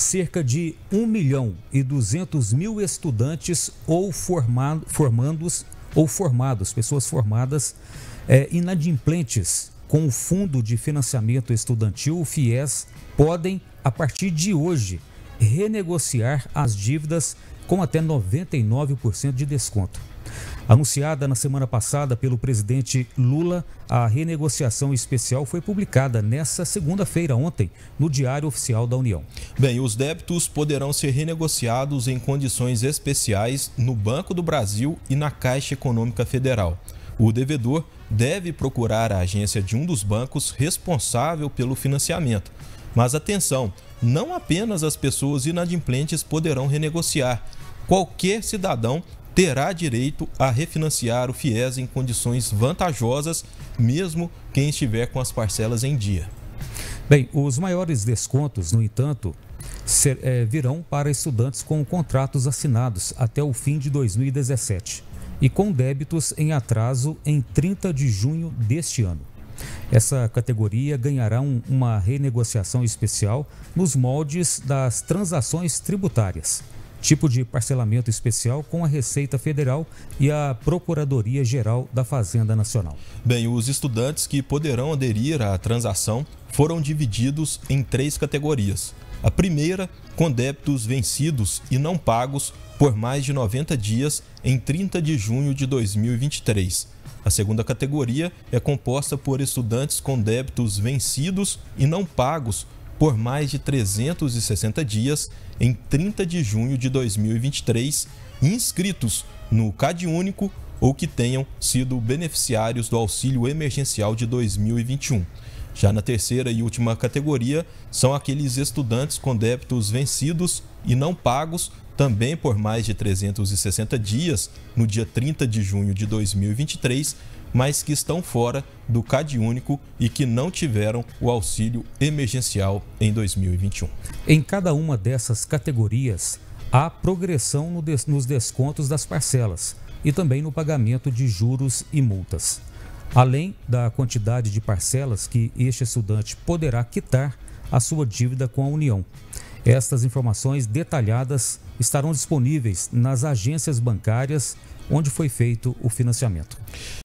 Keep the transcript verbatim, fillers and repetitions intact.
cerca de um milhão e duzentos mil estudantes ou formado, formandos ou formados, pessoas formadas é, inadimplentes com o Fundo de Financiamento Estudantil, o FIES, podem, a partir de hoje, renegociar as dívidas com até noventa e nove por cento de desconto. Anunciada na semana passada pelo presidente Lula, a renegociação especial foi publicada nesta segunda-feira, ontem, no Diário Oficial da União. Bem, os débitos poderão ser renegociados em condições especiais no Banco do Brasil e na Caixa Econômica Federal. O devedor deve procurar a agência de um dos bancos responsável pelo financiamento. Mas atenção, não apenas as pessoas inadimplentes poderão renegociar. Qualquer cidadão terá direito a refinanciar o FIES em condições vantajosas, mesmo quem estiver com as parcelas em dia. Bem, os maiores descontos, no entanto, ser, é, virão para estudantes com contratos assinados até o fim de dois mil e dezessete e com débitos em atraso em trinta de junho deste ano. Essa categoria ganhará um, uma renegociação especial nos moldes das transações tributárias, tipo de parcelamento especial com a Receita Federal e a Procuradoria-Geral da Fazenda Nacional. Bem, os estudantes que poderão aderir à transação foram divididos em três categorias. A primeira, com débitos vencidos e não pagos por mais de noventa dias em trinta de junho de dois mil e vinte e três. A segunda categoria é composta por estudantes com débitos vencidos e não pagos por mais de trezentos e sessenta dias em trinta de junho de dois mil e vinte e três, inscritos no CadÚnico ou que tenham sido beneficiários do auxílio emergencial de dois mil e vinte e um. Já na terceira e última categoria, são aqueles estudantes com débitos vencidos e não pagos também por mais de trezentos e sessenta dias no dia trinta de junho de dois mil e vinte e três, mas que estão fora do CadÚnico e que não tiveram o auxílio emergencial em dois mil e vinte e um. Em cada uma dessas categorias, há progressão no des- nos descontos das parcelas e também no pagamento de juros e multas, além da quantidade de parcelas que este estudante poderá quitar a sua dívida com a União. Estas informações detalhadas estarão disponíveis nas agências bancárias onde foi feito o financiamento.